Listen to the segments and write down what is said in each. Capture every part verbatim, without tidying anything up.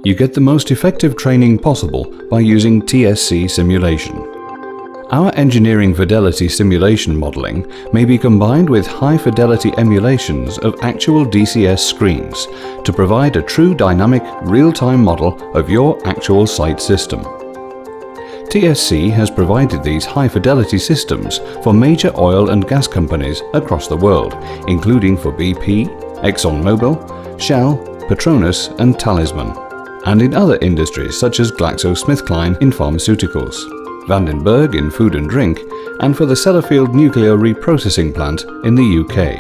You get the most effective training possible by using T S C simulation. Our engineering fidelity simulation modeling may be combined with high-fidelity emulations of actual D C S screens to provide a true dynamic, real-time model of your actual site system. T S C has provided these high-fidelity systems for major oil and gas companies across the world, including for B P, ExxonMobil, Shell, Petronas and Talisman, and in other industries such as GlaxoSmithKline in pharmaceuticals, Vandenberg in food and drink, and for the Sellafield nuclear reprocessing plant in the U K.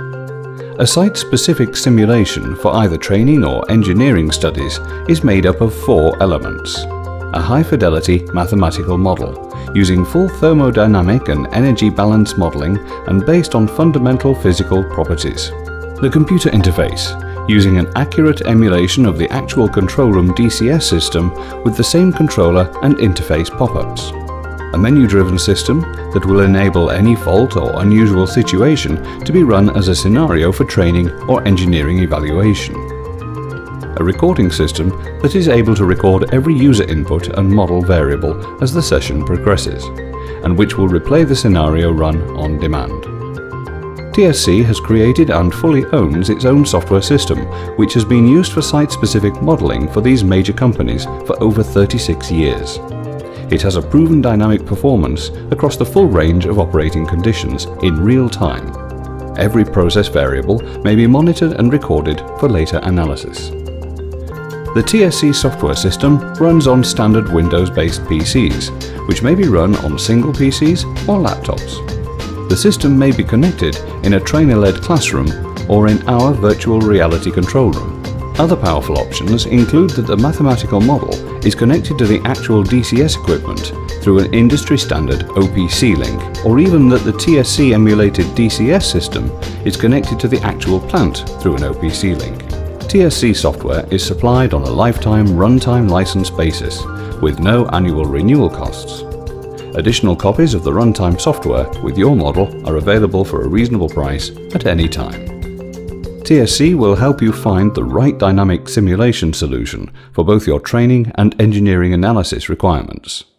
A site-specific simulation for either training or engineering studies is made up of four elements. A high-fidelity mathematical model, using full thermodynamic and energy balance modeling and based on fundamental physical properties. The computer interface, using an accurate emulation of the actual control room D C S system with the same controller and interface pop-ups. A menu-driven system that will enable any fault or unusual situation to be run as a scenario for training or engineering evaluation. A recording system that is able to record every user input and model variable as the session progresses, and which will replay the scenario run on demand. T S C has created and fully owns its own software system, which has been used for site-specific modeling for these major companies for over thirty-six years. It has a proven dynamic performance across the full range of operating conditions in real time. Every process variable may be monitored and recorded for later analysis. The T S C software system runs on standard Windows-based P Cs, which may be run on single P Cs or laptops. The system may be connected in a trainer-led classroom or in our virtual reality control room. Other powerful options include that the mathematical model is connected to the actual D C S equipment through an industry-standard O P C link, or even that the T S C emulated D C S system is connected to the actual plant through an O P C link. T S C software is supplied on a lifetime runtime license basis, with no annual renewal costs. Additional copies of the runtime software with your model are available for a reasonable price at any time. T S C will help you find the right dynamic simulation solution for both your training and engineering analysis requirements.